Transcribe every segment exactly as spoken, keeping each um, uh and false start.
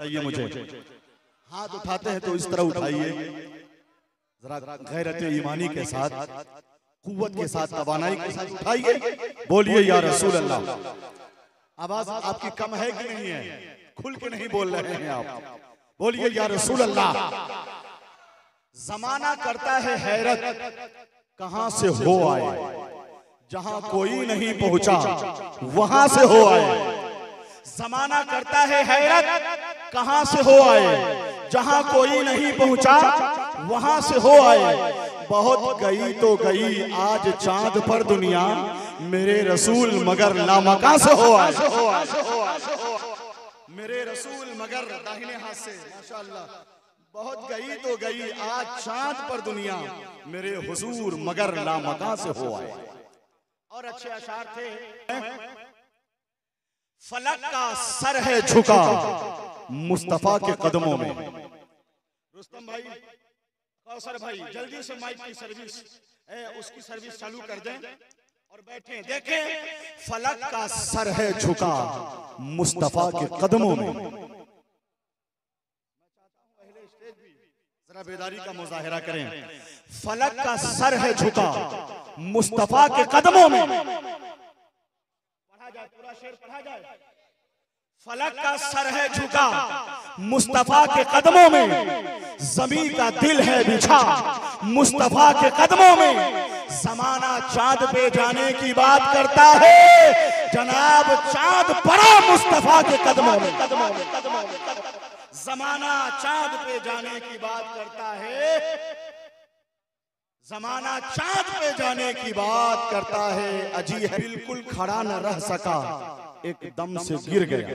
बताइए मुझे, हाथ उठाते हैं तो इस तरह उठाइए, जरा गैरत ईमानी के साथ, कुव्वत के साथ, तवानाई के साथ उठाइए, बोलिए या रसूल अल्लाह। आवाज आपकी कम है कि नहीं है? खुल के नहीं बोल रहे हैं आप, बोलिए या रसूल अल्लाह। जमाना करता है हैरत, कहां से हो आए, जहां कोई नहीं पहुंचा वहां से हो आए। जमाना करता है हैरत, कहां से हो आए, जहां कोई नहीं पहुंचा वहां से हो आए। बहुत गई तो गई आज चांद पर दुनिया, मेरे रसूल मगर लामका से हो आए। मेरे रसूल मगर दाहिने हाथ से, माशाअल्लाह, बहुत गई तो गई आज चांद पर दुनिया, मेरे हुजूर मगर लामका से हो आए। और अच्छे अशार थे, फलक का सर है झुका मुस्तफा के कदमों में। रुस्तम भाई, कौसर भाई, जल्दी से माइक की सर्विस है, उसकी सर्विस चालू कर दें और बैठे देखें। फलक का सर है झुका मुस्तफा के कदमों में। जरा बेदारी का मुजाहिरा करें। फलक का सर है झुका मुस्तफा के कदमों में। पढ़ा जाए, पूरा शेर पढ़ा जाए। फलक का सर है झुका मुस्तफा के कदमों में, ज़मीं का दिल है बिछा मुस्तफा के कदमों में। ज़माना चांद पे जाने की बात करता है, जनाब चांद पड़ा मुस्तफा के कदमों में। ज़माना चांद पे जाने की बात करता है, ज़माना चांद पे जाने की बात करता है। अजी है बिल्कुल खड़ा न रह सका, एकदम से गिर गया।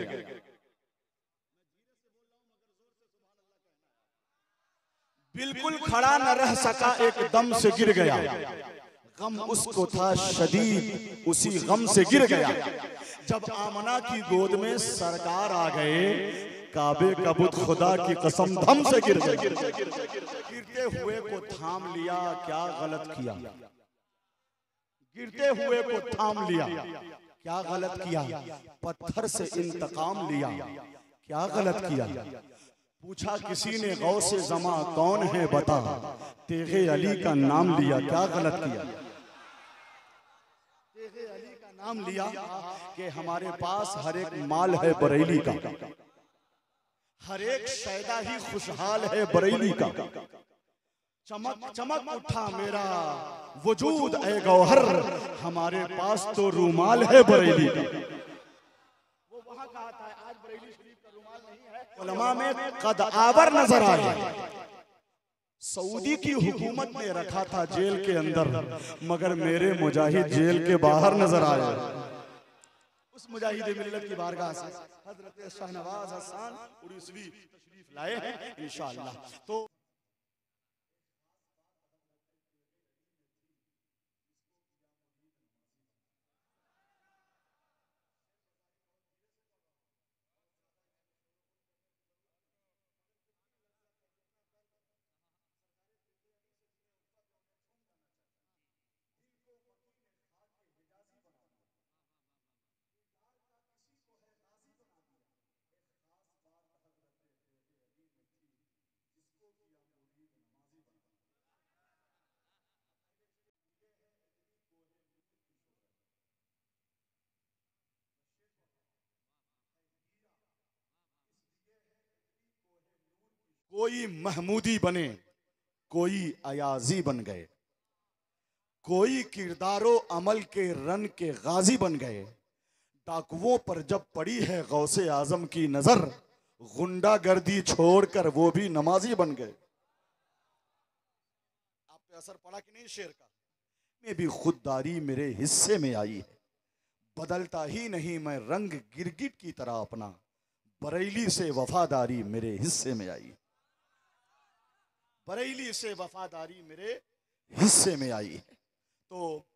बिल्कुल खड़ा न रह सका, एकदम से गिर गया। गम उसको था शदीद, उसी गम से गिर गया। जब आमना की गोद में सरकार आ गए, काबे का बुत खुदा की कसम धम से गिर गया। गिरते हुए को थाम लिया, क्या गलत किया। गिरते हुए को थाम लिया, क्या गलत किया। पत्थर से इंतकाम लिया, क्या गलत किया। पूछा किसी ने गौसे ज़मा कौन है बता, तेगे अली का नाम लिया, क्या गलत किया। तेगे अली का नाम लिया कि हमारे पास हर एक माल है बरेली का, हर एक शैदा ही खुशहाल है बरेली का। चमक चमक उठा मेरा वजूद ए गौहर, हमारे पास तो रूमाल है बरेली का। वो वहां कहा था, आज बरेली शरीफ का रूमाल नहीं है। उलमा में कद आवर नजर आया। सऊदी की हुकूमत ने रखा था जेल के अंदर, मगर मेरे मुजाहिद जेल के बाहर नजर आए। उस मुजाहिद मिल्लत की बारगाह से हजरत शाहनवाज हसन उर्सवी तशरीफ लाए हैं इंशाअल्लाह। तो कोई महमूदी बने, कोई अयाजी बन गए, कोई किरदारो अमल के रन के गाजी बन गए। डाकुओं पर जब पड़ी है गौसे आजम की नजर, गुंडागर्दी छोड़कर वो भी नमाजी बन गए। आप पे असर पड़ा कि नहीं शेर का। में भी खुददारी मेरे हिस्से में आई है, बदलता ही नहीं मैं रंग गिरगिट की तरह अपना, बरेली से वफादारी मेरे हिस्से में आई। बरेली से वफादारी मेरे हिस्से में आई है। तो